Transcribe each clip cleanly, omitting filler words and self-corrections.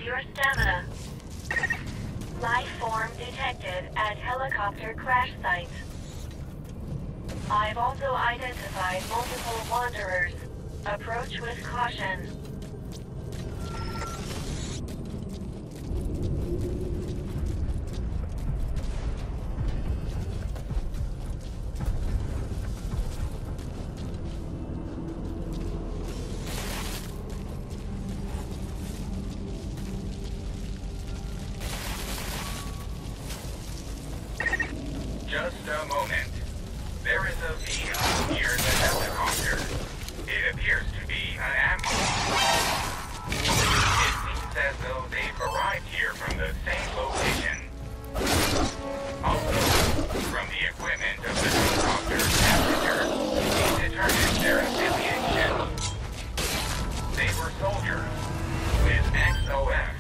your stamina. Life form detected at helicopter crash site. I've also identified multiple wanderers. Approach with caution. Just a moment. There is a vehicle near the helicopter. It appears to be an ambulance. It seems as though they've arrived here from the same location. Also, from the equipment of the helicopter passenger, we determined their affiliation. They were soldiers with XOF.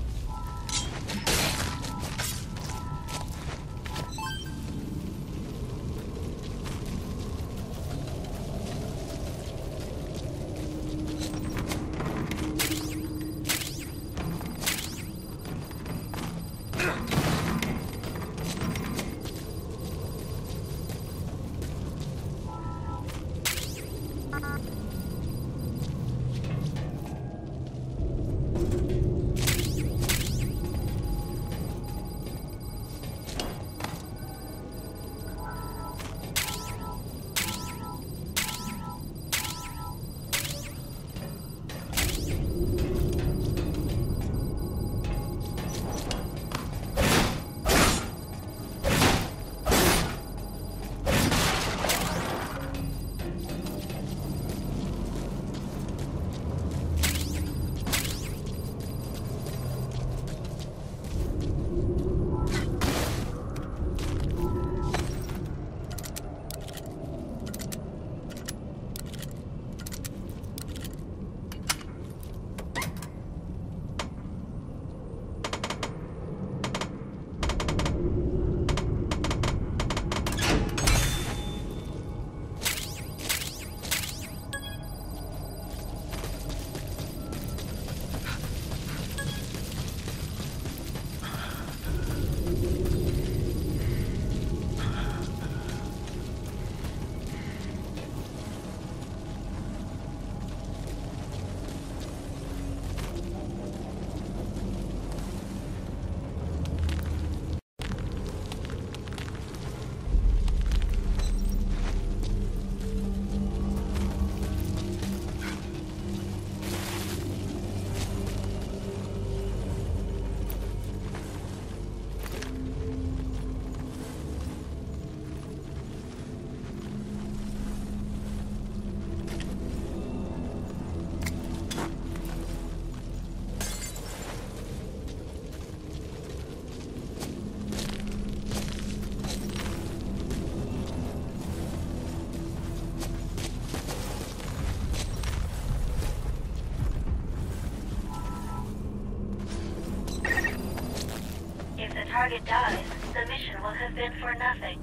Target dies, the mission will have been for nothing.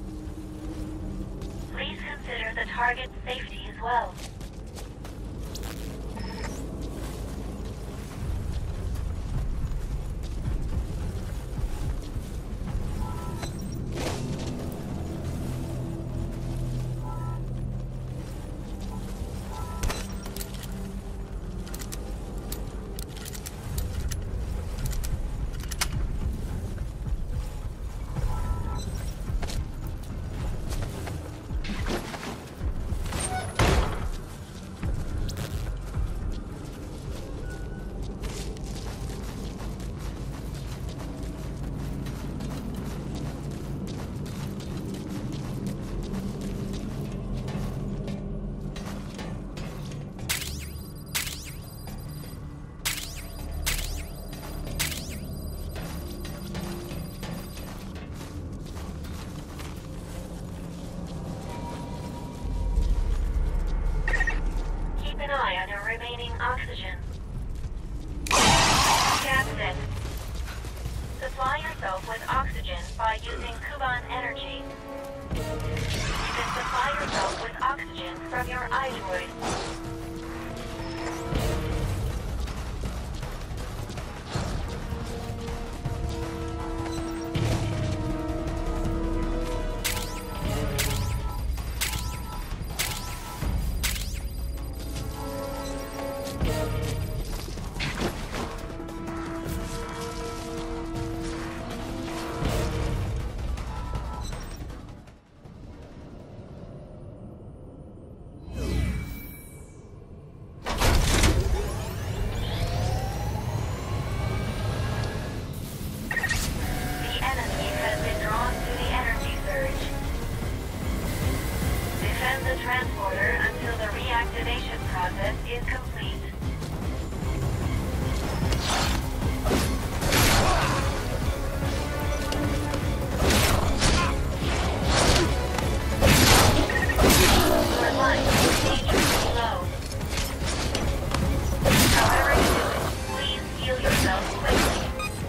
Please consider the target's safety as well. Remaining oxygen. Captain, supply yourself with oxygen by using Kuban energy. You can supply yourself with oxygen from your iDroid. man the transporter until the reactivation process is complete. Your life is dangerously low. However you do it, please heal yourself quickly.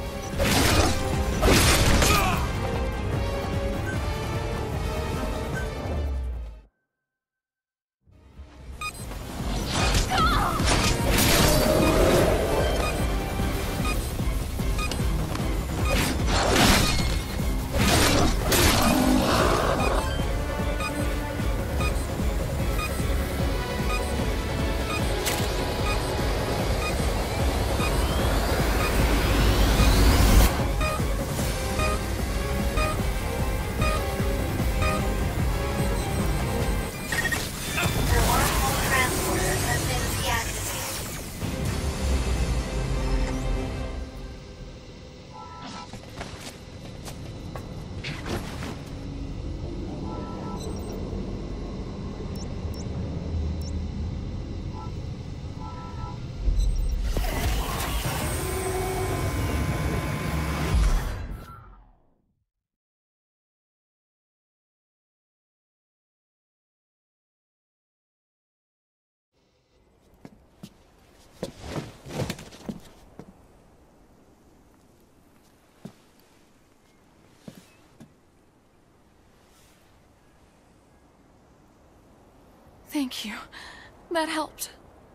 Thank you. That helped.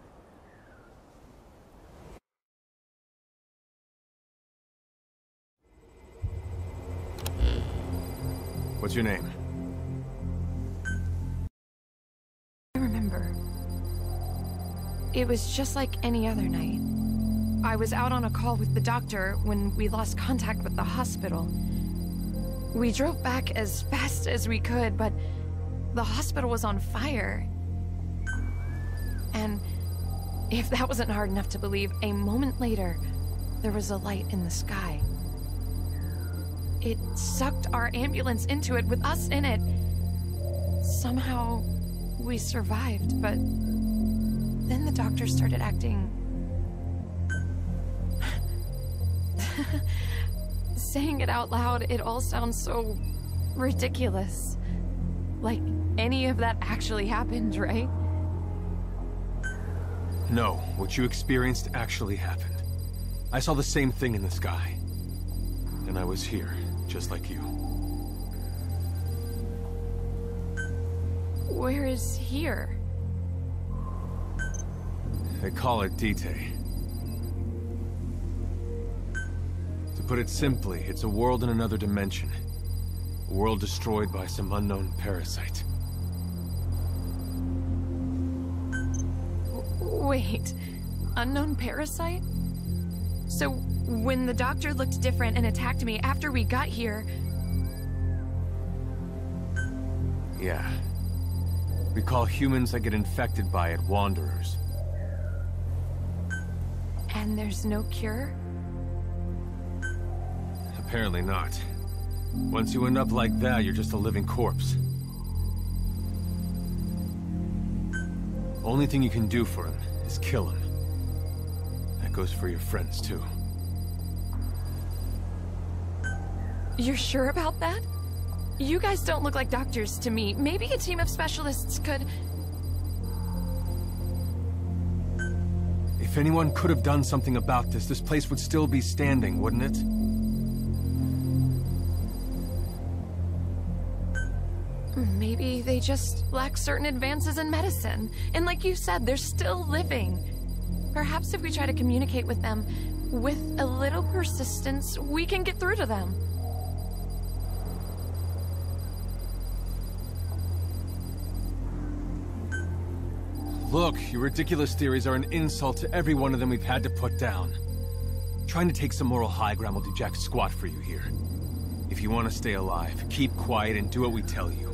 What's your name? I remember. It was just like any other night. I was out on a call with the doctor when we lost contact with the hospital. We drove back as fast as we could, but the hospital was on fire. And if that wasn't hard enough to believe, a moment later, there was a light in the sky. It sucked our ambulance into it with us in it. Somehow, we survived, but then the doctor started acting... Saying it out loud, it all sounds so ridiculous. Like any of that actually happened, right? No, what you experienced actually happened. I saw the same thing in the sky. And I was here, just like you. Where is here? They call it D-Day. To put it simply, it's a world in another dimension. A world destroyed by some unknown parasite. Wait, unknown parasite? So, when the doctor looked different and attacked me after we got here... Yeah. We call humans that get infected by it Wanderers. And there's no cure? Apparently not. Once you end up like that, you're just a living corpse. Only thing you can do for him is kill him. That goes for your friends, too. You're sure about that? You guys don't look like doctors to me. Maybe a team of specialists could... If anyone could have done something about this, this place would still be standing, wouldn't it? Maybe they just lack certain advances in medicine. And like you said, they're still living. Perhaps if we try to communicate with them, with a little persistence, we can get through to them. Look, your ridiculous theories are an insult to every one of them we've had to put down. Trying to take some moral high ground will do jack squat for you here. If you want to stay alive, keep quiet and do what we tell you.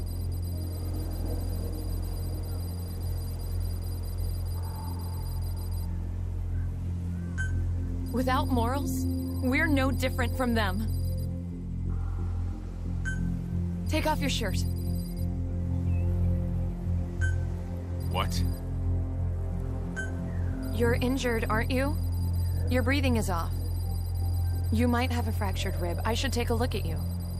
Without morals, we're no different from them. Take off your shirt. What? You're injured, aren't you? Your breathing is off. You might have a fractured rib. I should take a look at you.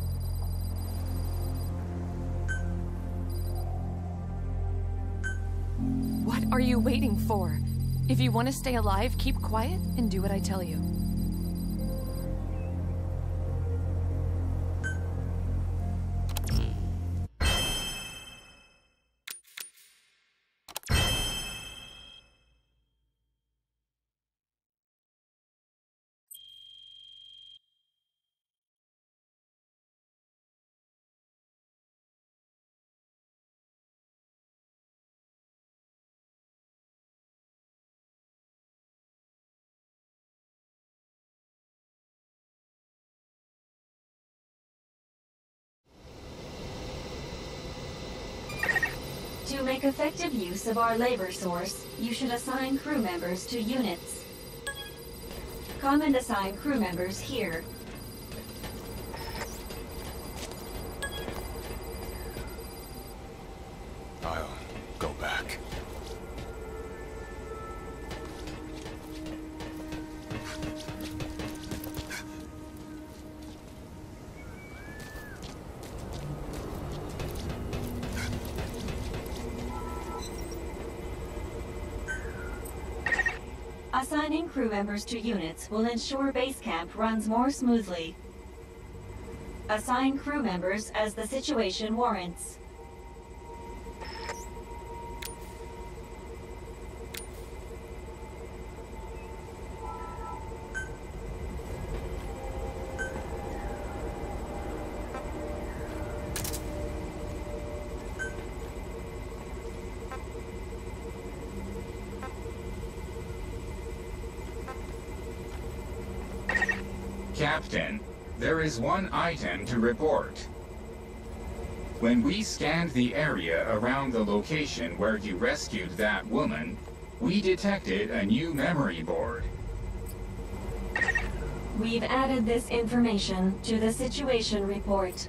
What are you waiting for? If you want to stay alive, keep quiet and do what I tell you. To make effective use of our labor source, you should assign crew members to units. Come and assign crew members here. I'll go back. Assigning crew members to units will ensure base camp runs more smoothly. Assign crew members as the situation warrants. Captain, there is one item to report. When we scanned the area around the location where you rescued that woman, we detected a new memory board. We've added this information to the situation report.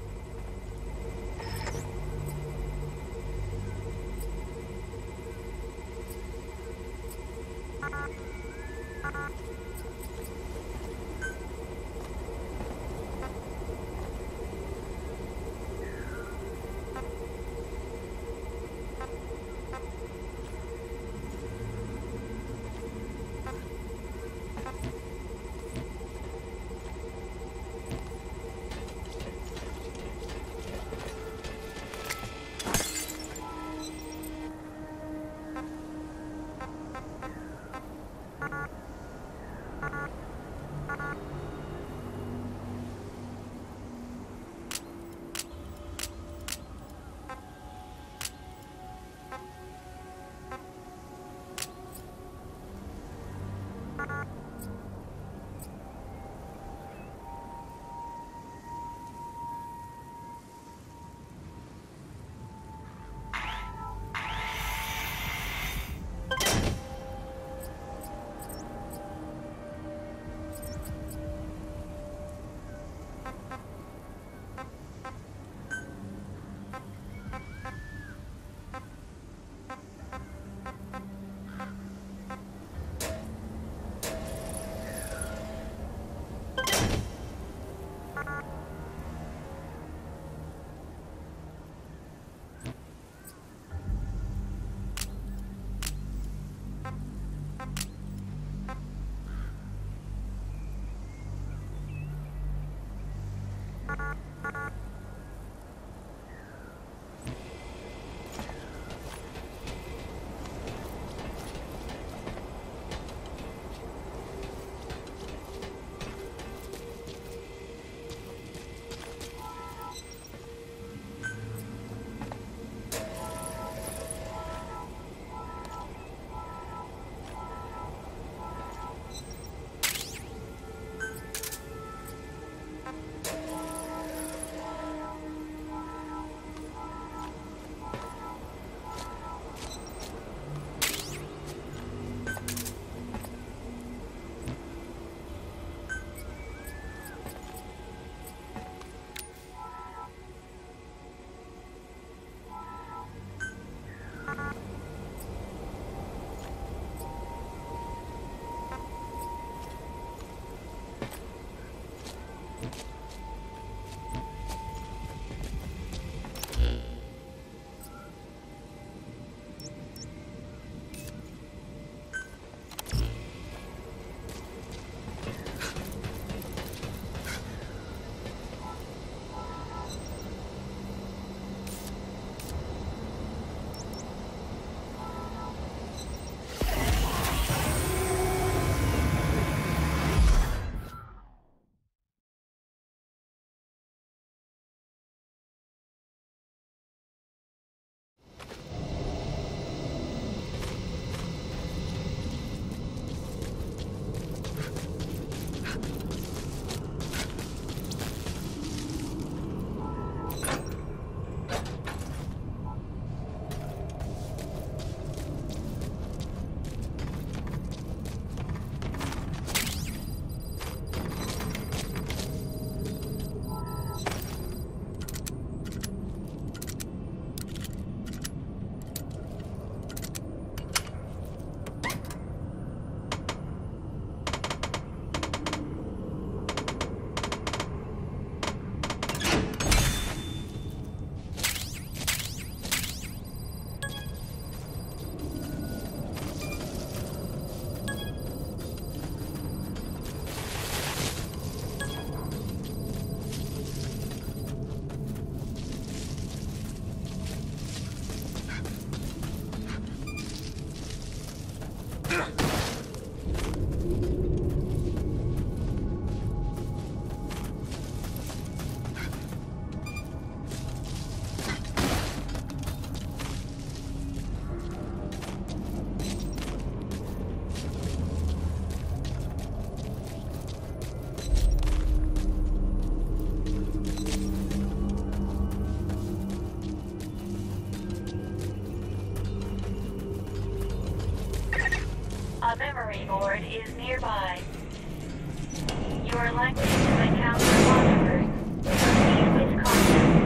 A memory board is nearby. You are likely to encounter monsters. Proceed with caution.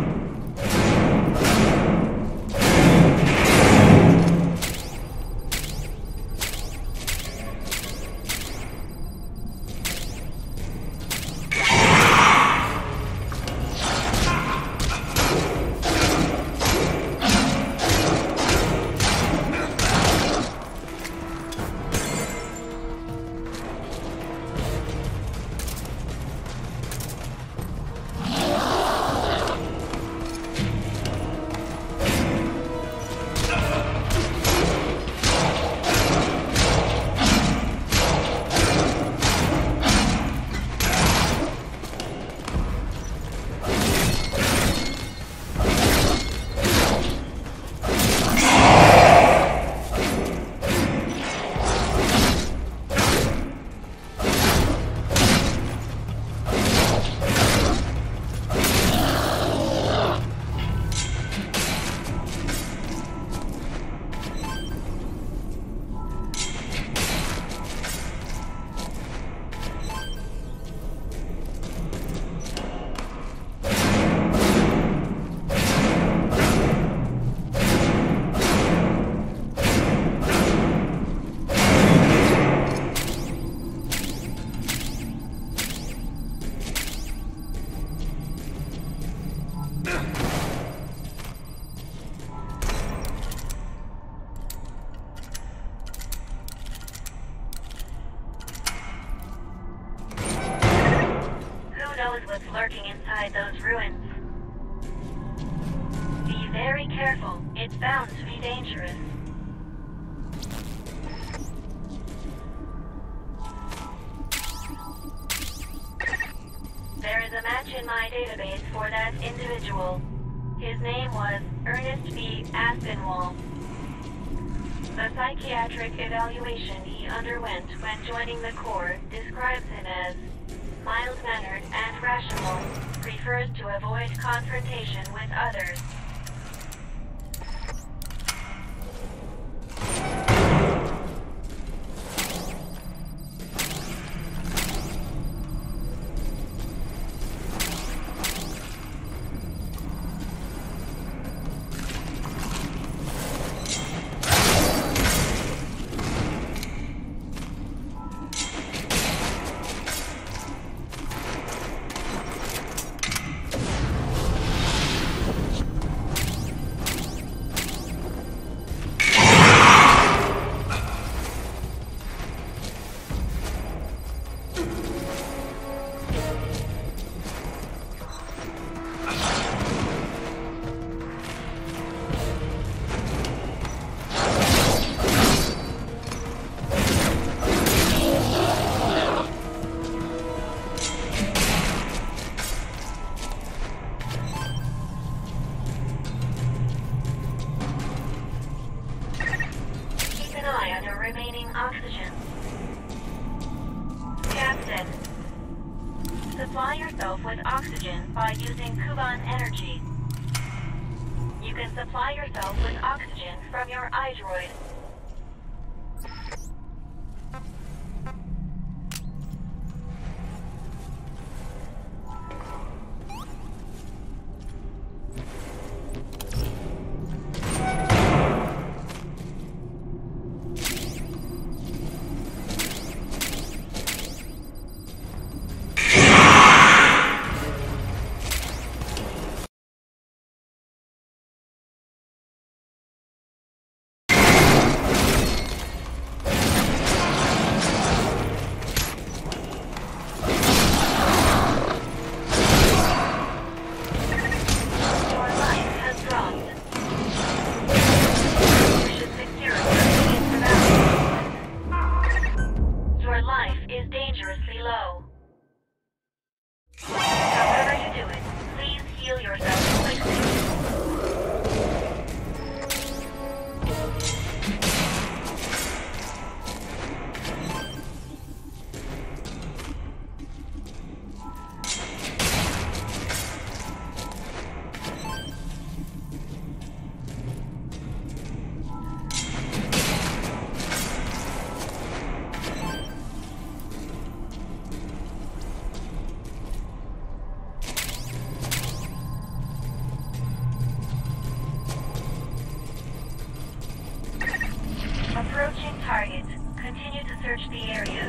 What's lurking inside those ruins. Be very careful. It's bound to be dangerous. There is a match in my database for that individual. His name was Ernest B. Aspinwall. The psychiatric evaluation he underwent when joining the Corps describes him as mild-mannered and rational, prefers to avoid confrontation with others. Oxygen. Captain, supply yourself with oxygen by using Kuban energy. You can supply yourself with oxygen from your iDroid. the area.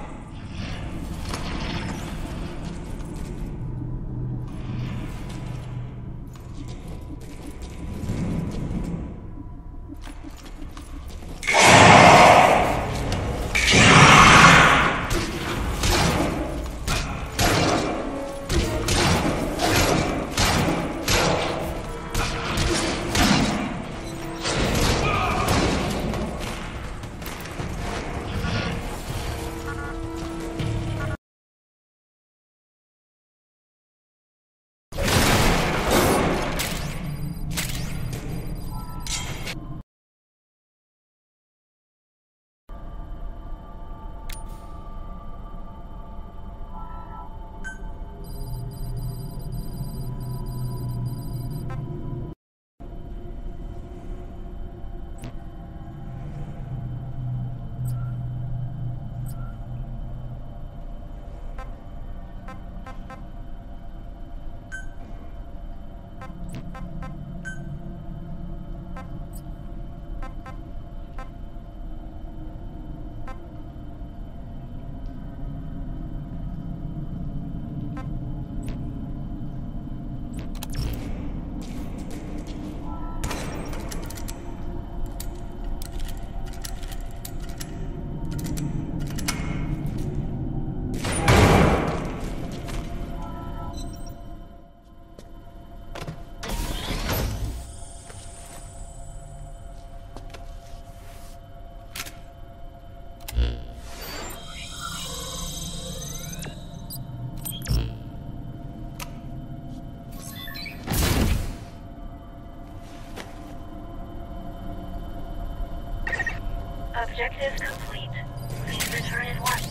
Objective complete. Please return at once.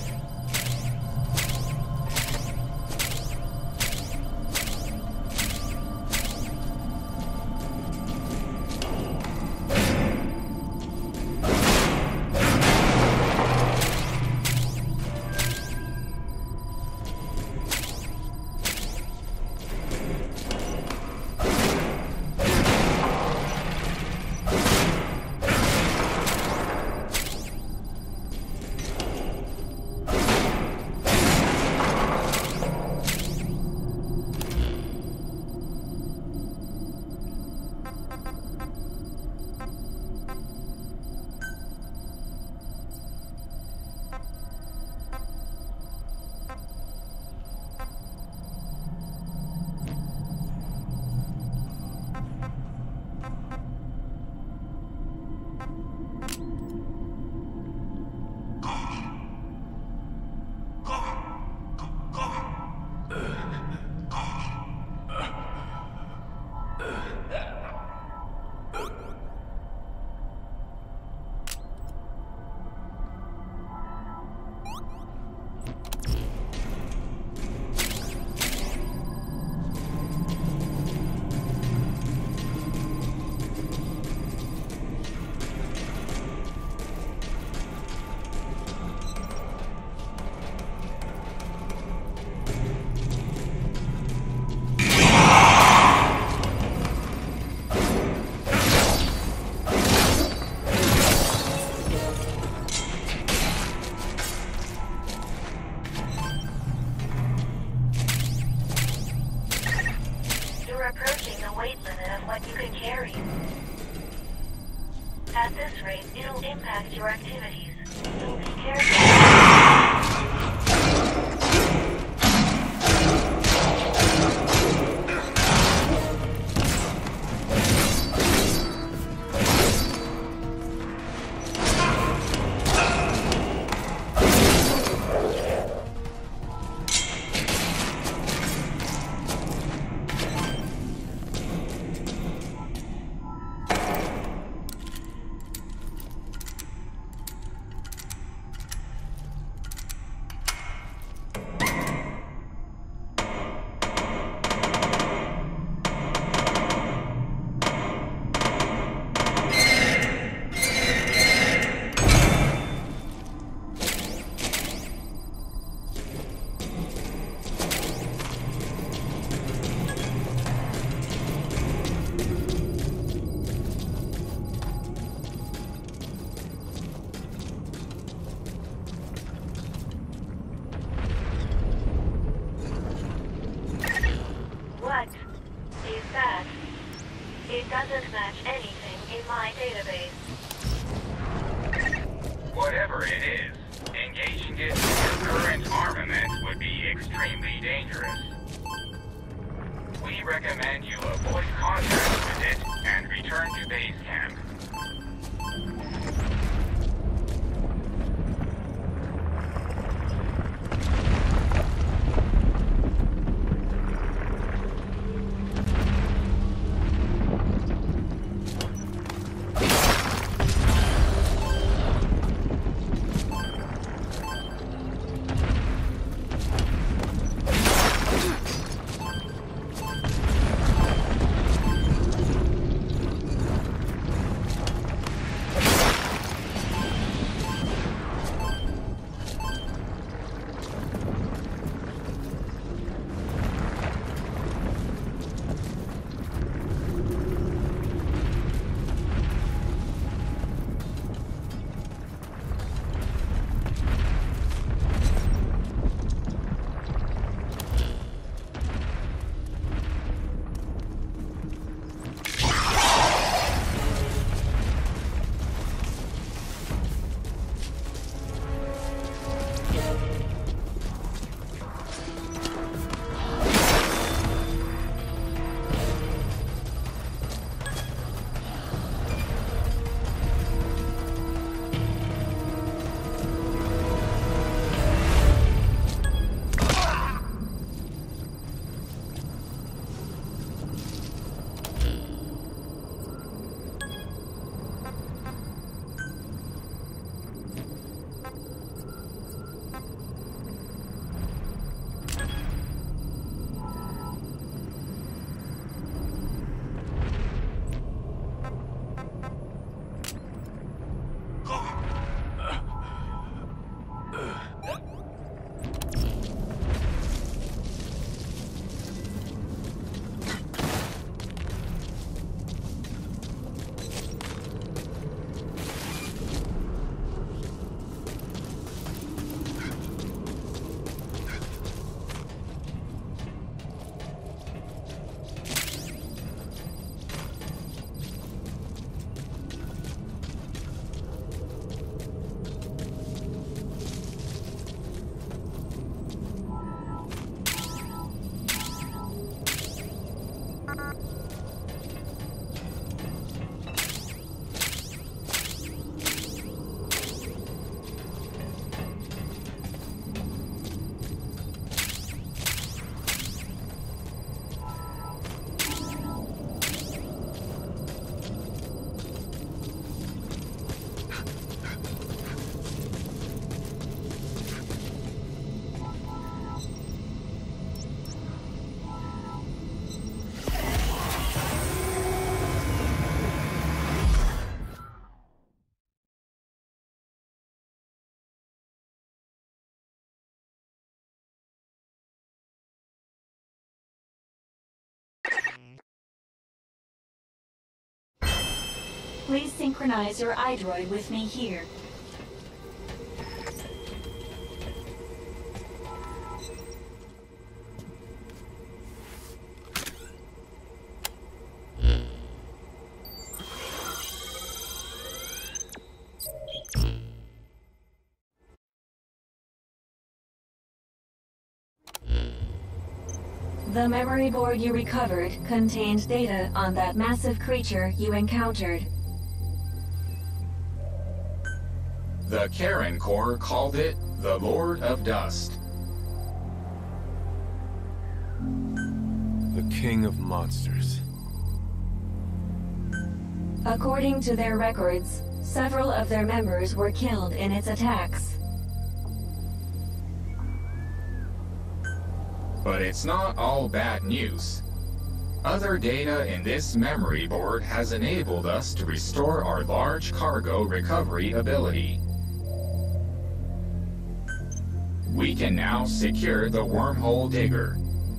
Approaching the weight limit of what you can carry. At this rate, it'll impact your activities, so be careful. match anything in my database. Whatever it is, engaging it with your current armament would be extremely dangerous. We recommend you avoid contact with it and return to base camp. Please synchronize your iDroid with me here. The memory board you recovered contained data on that massive creature you encountered. The Karen Corps called it the Lord of Dust. The King of Monsters. According to their records, several of their members were killed in its attacks. But it's not all bad news. Other data in this memory board has enabled us to restore our large cargo recovery ability. We can now secure the wormhole digger.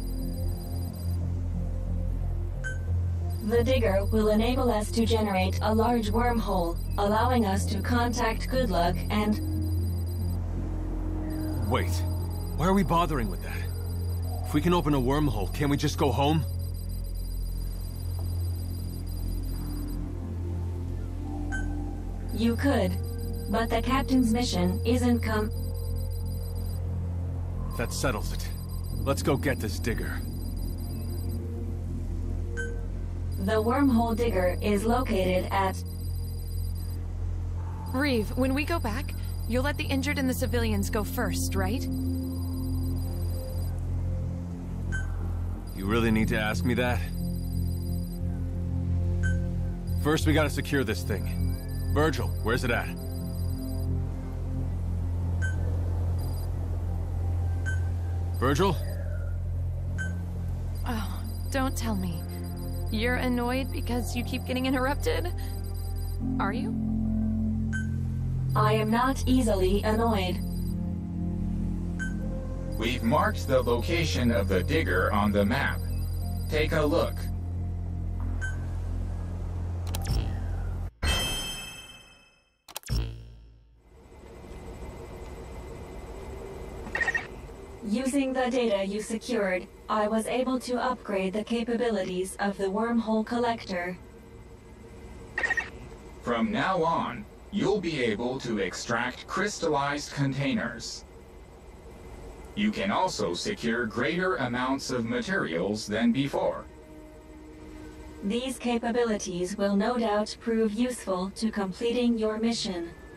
The digger will enable us to generate a large wormhole, allowing us to contact Goodluck and... Wait, why are we bothering with that? If we can open a wormhole, can't we just go home? You could, but the captain's mission isn't That settles it. Let's go get this digger. The wormhole digger is located at... Reeve, when we go back, you'll let the injured and the civilians go first, right? You really need to ask me that? First, we gotta secure this thing. Virgil, where's it at? Virgil? Oh, don't tell me. You're annoyed because you keep getting interrupted? Are you? I am not easily annoyed. We've marked the location of the digger on the map. Take a look. Using the data you secured, I was able to upgrade the capabilities of the wormhole collector. From now on, you'll be able to extract crystallized containers. You can also secure greater amounts of materials than before. These capabilities will no doubt prove useful to completing your mission.